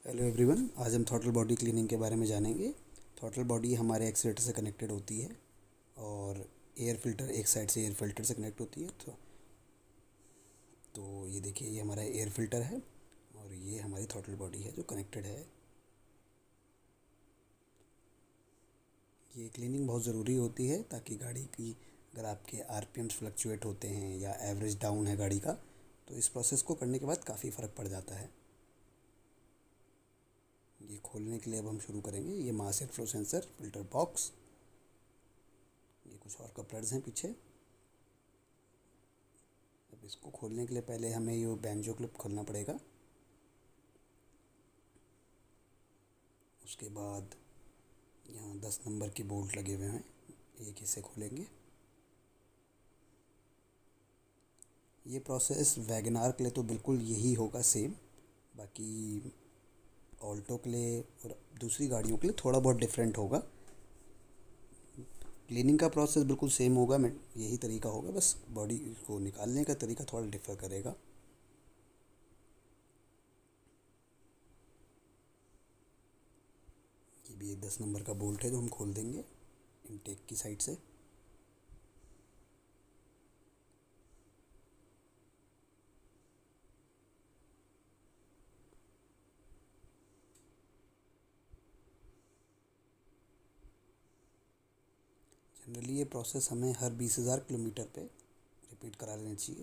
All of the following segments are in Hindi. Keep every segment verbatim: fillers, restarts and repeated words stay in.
हेलो एवरीवन, आज हम थ्रॉटल बॉडी क्लीनिंग के बारे में जानेंगे। थ्रॉटल बॉडी हमारे एक्सीलेटर से कनेक्टेड होती है और एयर फिल्टर एक साइड से एयर फिल्टर से कनेक्ट होती है। तो तो ये देखिए, ये हमारा एयर फिल्टर है और ये हमारी थ्रॉटल बॉडी है जो कनेक्टेड है। ये क्लीनिंग बहुत ज़रूरी होती है ताकि गाड़ी की, अगर आपके आरपीएम्स फ्लक्चुएट होते हैं या एवरेज डाउन है गाड़ी का, तो इस प्रोसेस को करने के बाद काफ़ी फ़र्क पड़ जाता है। ये खोलने के लिए अब हम शुरू करेंगे। ये mass air flow sensor filter box, ये कुछ और कपलर्स हैं पीछे। अब इसको खोलने के लिए पहले हमें ये बैंजो क्लिप खोलना पड़ेगा। उसके बाद यहाँ दस नंबर की बोल्ट लगे हुए हैं, एक हिस्से खोलेंगे। ये प्रोसेस वैगनार के लिए तो बिल्कुल यही होगा सेम, बाकी ऑल्टो के लिए और दूसरी गाड़ियों के लिए थोड़ा बहुत डिफरेंट होगा। क्लीनिंग का प्रोसेस बिल्कुल सेम होगा, मैं यही तरीका होगा, बस बॉडी को निकालने का तरीका थोड़ा डिफर करेगा। ये भी एक दस नंबर का बोल्ट है जो हम खोल देंगे इनटेक की साइड से। जनरली ये प्रोसेस हमें हर बीस हज़ार किलोमीटर पे रिपीट करा लेना चाहिए।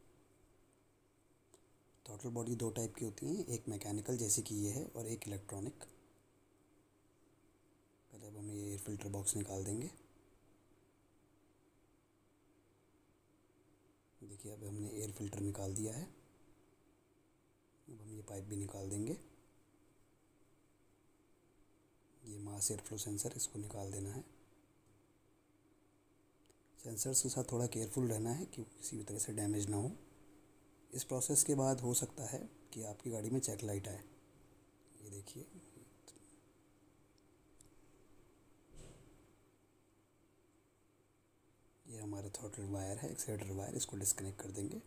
थ्रॉटल बॉडी दो टाइप की होती हैं, एक मैकेनिकल जैसे कि ये है और एक इलेक्ट्रॉनिक। पहले अब हम ये एयर फिल्टर बॉक्स निकाल देंगे। देखिए, अब हमने एयर फिल्टर निकाल दिया है। अब हम ये पाइप भी निकाल देंगे। ये मास एयर फ्लो सेंसर, इसको निकाल देना है। सेंसर्स के साथ थोड़ा केयरफुल रहना है कि किसी भी तरह से डैमेज ना हो। इस प्रोसेस के बाद हो सकता है कि आपकी गाड़ी में चेक लाइट आए। ये देखिए, ये हमारा थ्रॉटल वायर है, एक्सीलरेटर वायर, इसको डिस्कनेक्ट कर देंगे।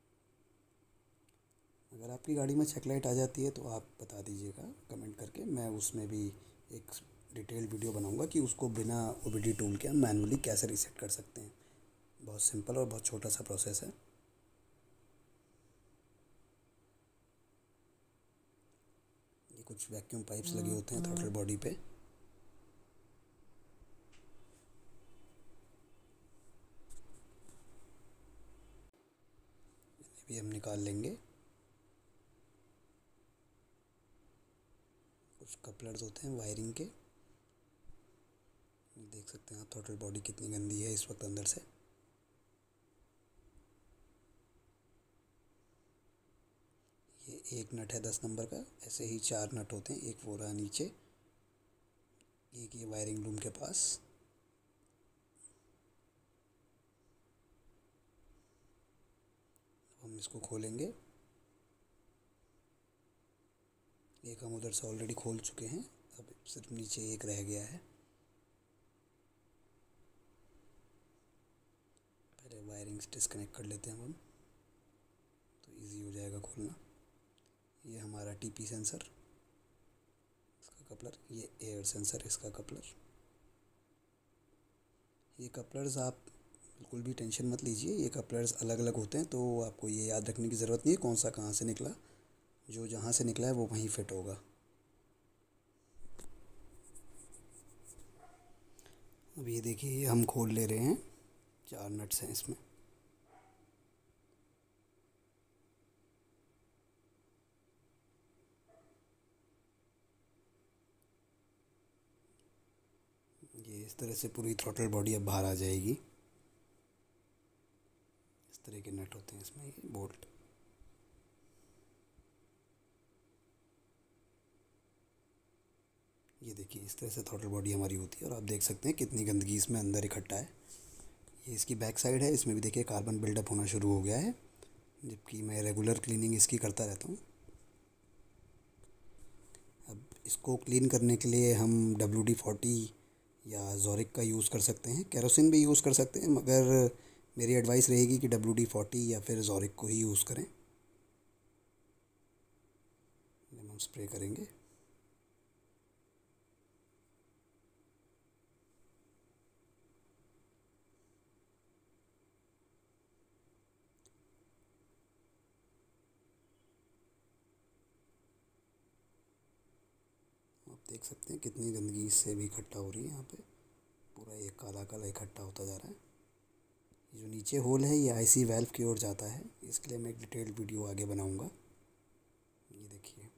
अगर आपकी गाड़ी में चेक लाइट आ जाती है तो आप बता दीजिएगा कमेंट करके, मैं उसमें भी एक डिटेल वीडियो बनाऊंगा कि उसको बिना ओबीडी टूल के हम मैनुअली कैसे रीसेट कर सकते हैं। बहुत सिंपल और बहुत छोटा सा प्रोसेस है। ये कुछ वैक्यूम पाइप्स लगे होते हैं थ्रॉटल बॉडी पे। इन्हें भी हम निकाल लेंगे। कुछ कपलर्स होते हैं वायरिंग के, देख सकते हैं आप थ्रॉटल बॉडी कितनी गंदी है इस वक्त अंदर से। ये एक नट है दस नंबर का, ऐसे ही चार नट होते हैं, एक वो रहा नीचे, एक ये वायरिंग लूम के पास। अब हम इसको खोलेंगे। एक हम उधर से ऑलरेडी खोल चुके हैं, अब सिर्फ नीचे एक रह गया है। पहले वायरिंग्स डिस्कनेक्ट कर लेते हैं हम, तो इजी हो जाएगा खोलना। ये हमारा टीपी सेंसर, इसका कपलर, ये एयर सेंसर, इसका कपलर। ये कपलर्स आप बिल्कुल भी टेंशन मत लीजिए, ये कपलर्स अलग अलग होते हैं, तो आपको ये याद रखने की ज़रूरत नहीं है कौन सा कहाँ से निकला। जो जहाँ से निकला है वो वहीं फिट होगा। अब ये देखिए, ये हम खोल ले रहे हैं, चार नट्स हैं इसमें। ये इस तरह से पूरी थ्रॉटल बॉडी अब बाहर आ जाएगी। इस तरह के नट होते हैं इसमें, ये बोल्ट। ये देखिए, इस तरह से थ्रॉटल बॉडी हमारी होती है और आप देख सकते हैं कितनी गंदगी इसमें अंदर इकट्ठा है। ये इसकी बैक साइड है, इसमें भी देखिए कार्बन बिल्डअप होना शुरू हो गया है, जबकि मैं रेगुलर क्लीनिंग इसकी करता रहता हूँ। अब इसको क्लीन करने के लिए हम डब्ल्यू डी फोर्टी या जोरिक का यूज़ कर सकते हैं, केरोसिन भी यूज़ कर सकते हैं, मगर मेरी एडवाइस रहेगी कि डब्ल्यू डी फोर्टी या फिर जोरिक को ही यूज़ करें। हम स्प्रे करेंगे। आप देख सकते हैं कितनी गंदगी इससे भी इकट्ठा हो रही है। यहाँ पे पूरा ये काला काला इकट्ठा होता जा रहा है। ये जो नीचे होल है ये आईसी वाल्व की ओर जाता है, इसके लिए मैं एक डिटेल्ड वीडियो आगे बनाऊंगा। ये देखिए,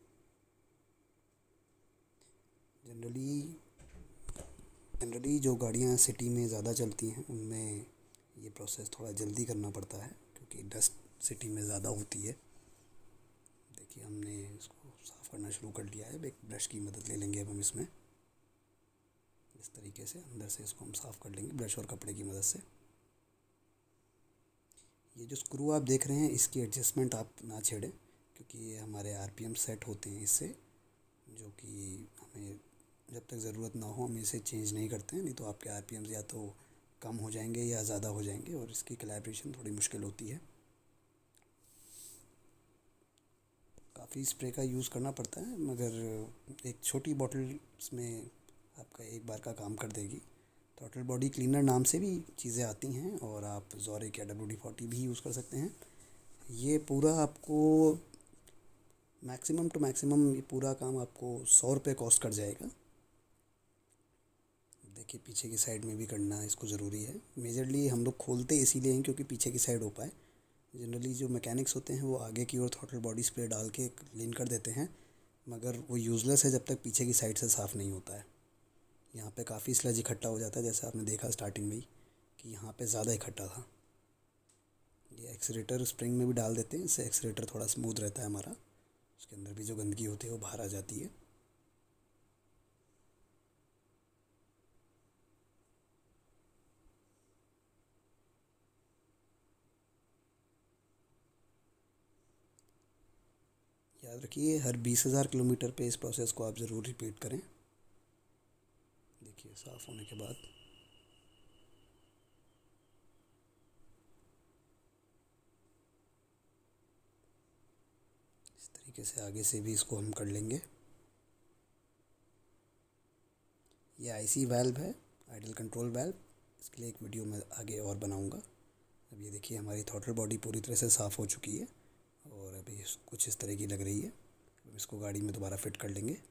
जनरली जनरली जो गाड़ियाँ सिटी में ज़्यादा चलती हैं उनमें ये प्रोसेस थोड़ा जल्दी करना पड़ता है, क्योंकि डस्ट सिटी में ज़्यादा होती है। देखिए, हमने इसको साफ़ करना शुरू कर लिया है। एक ब्रश की मदद ले लेंगे अब हम इसमें, इस तरीके से अंदर से इसको हम साफ़ कर लेंगे ब्रश और कपड़े की मदद से। ये जो स्क्रू आप देख रहे हैं इसकी एडजस्टमेंट आप ना छेड़ें, क्योंकि ये हमारे आरपीएम सेट होते हैं इससे, जो कि हमें जब तक ज़रूरत ना हो हम इसे चेंज नहीं करते हैं। नहीं तो आपके आरपीएम या तो कम हो जाएंगे या ज़्यादा हो जाएंगे और इसकी कैलिब्रेशन थोड़ी मुश्किल होती है। काफ़ी स्प्रे का यूज़ करना पड़ता है, मगर एक छोटी बॉटल में आपका एक बार का काम कर देगी। थ्रॉटल बॉडी क्लीनर नाम से भी चीज़ें आती हैं और आप ज़ोरिक या डब्ल्यू डी फोर्टी भी यूज़ कर सकते हैं। ये पूरा आपको मैक्सिमम टू मैक्सिमम ये पूरा काम आपको सौ रुपये कॉस्ट कर जाएगा। देखिए, पीछे की साइड में भी करना इसको ज़रूरी है। मेजरली हम लोग खोलते इसीलिए हैं क्योंकि पीछे की साइड हो पाए। जनरली जो मैकेनिक्स होते हैं वो आगे की ओर थ्रॉटल बॉडी स्प्रे डाल के क्लीन कर देते हैं, मगर वो यूज़लेस है जब तक पीछे की साइड से साफ़ नहीं होता है। यहाँ पे काफ़ी स्लज इकट्ठा हो जाता है, जैसे आपने देखा स्टार्टिंग में ही कि यहाँ पे ज़्यादा इकट्ठा था। ये एक्सीलेटर स्प्रिंग में भी डाल देते हैं, इससे एक्सीलेटर थोड़ा स्मूथ रहता है हमारा, उसके अंदर भी जो गंदगी होती है वो बाहर आ जाती है। याद रखिए, हर बीस हज़ार किलोमीटर पे इस प्रोसेस को आप ज़रूर रिपीट करें। देखिए, साफ़ होने के बाद इस तरीके से आगे से भी इसको हम कर लेंगे। ये आईसी वाल्व है, आइडल कंट्रोल वाल्व, इसके लिए एक वीडियो मैं आगे और बनाऊंगा। अब ये देखिए, हमारी थ्रॉटल बॉडी पूरी तरह से साफ़ हो चुकी है और अभी कुछ इस तरह की लग रही है। अब इसको गाड़ी में दोबारा फिट कर लेंगे।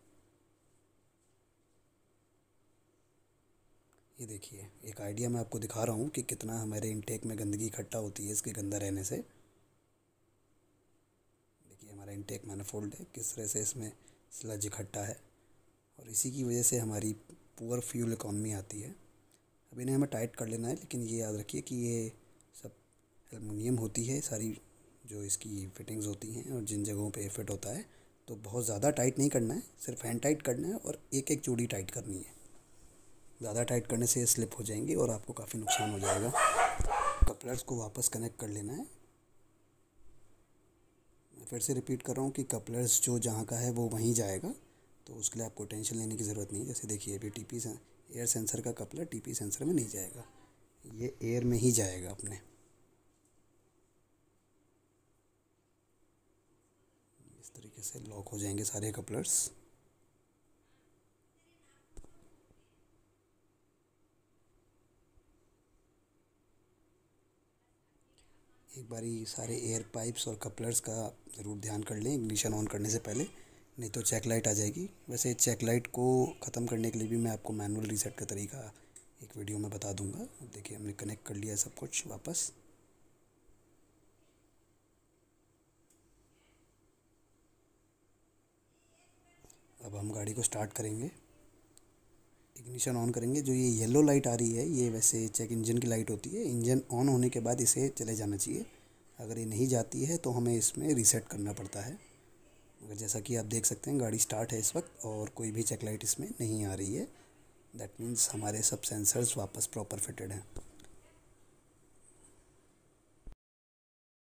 ये देखिए, एक आइडिया मैं आपको दिखा रहा हूँ कि कितना हमारे इनटेक में गंदगी इकट्ठा होती है इसके गंदा रहने से। देखिए, हमारा इनटेक मैनिफोल्ड है, किस तरह से इसमें स्लज इकट्ठा है और इसी की वजह से हमारी पुअर फ्यूल इकॉनमी आती है। अब इन्हें हमें टाइट कर लेना है, लेकिन ये याद रखिए कि ये सब एलुमिनियम होती है सारी जो इसकी फिटिंग्स होती हैं, और जिन जगहों पे फिट होता है तो बहुत ज़्यादा टाइट नहीं करना है, सिर्फ हैंड टाइट करना है और एक एक चूड़ी टाइट करनी है। ज़्यादा टाइट करने से स्लिप हो जाएंगी और आपको काफ़ी नुकसान हो जाएगा। कपलर्स को वापस कनेक्ट कर लेना है। मैं फिर से रिपीट कर रहा हूँ कि कपलर्स जो जहाँ का है वो वहीं जाएगा, तो उसके लिए आपको टेंशन लेने की ज़रूरत नहीं है। जैसे देखिए, अभी टीपी एयर सेंसर का कपलर टीपी सेंसर में नहीं जाएगा, ये एयर में ही जाएगा अपने। इस तरीके से लॉक हो जाएंगे सारे कपलर्स। एक बारी सारे एयर पाइप्स और कपलर्स का ज़रूर ध्यान कर लें इग्निशन ऑन करने से पहले, नहीं तो चेक लाइट आ जाएगी। वैसे चेक लाइट को ख़त्म करने के लिए भी मैं आपको मैनुअल रीसेट का तरीका एक वीडियो में बता दूंगा। अब देखिए, हमने कनेक्ट कर लिया सब कुछ वापस। अब हम गाड़ी को स्टार्ट करेंगे, इग्निशन ऑन करेंगे। जो ये येलो लाइट आ रही है ये वैसे चेक इंजन की लाइट होती है। इंजन ऑन होने के बाद इसे चले जाना चाहिए। अगर ये नहीं जाती है तो हमें इसमें रीसेट करना पड़ता है। मगर जैसा कि आप देख सकते हैं गाड़ी स्टार्ट है इस वक्त और कोई भी चेक लाइट इसमें नहीं आ रही है। दैट मीन्स हमारे सब सेंसर्स वापस प्रॉपर फिटेड हैं।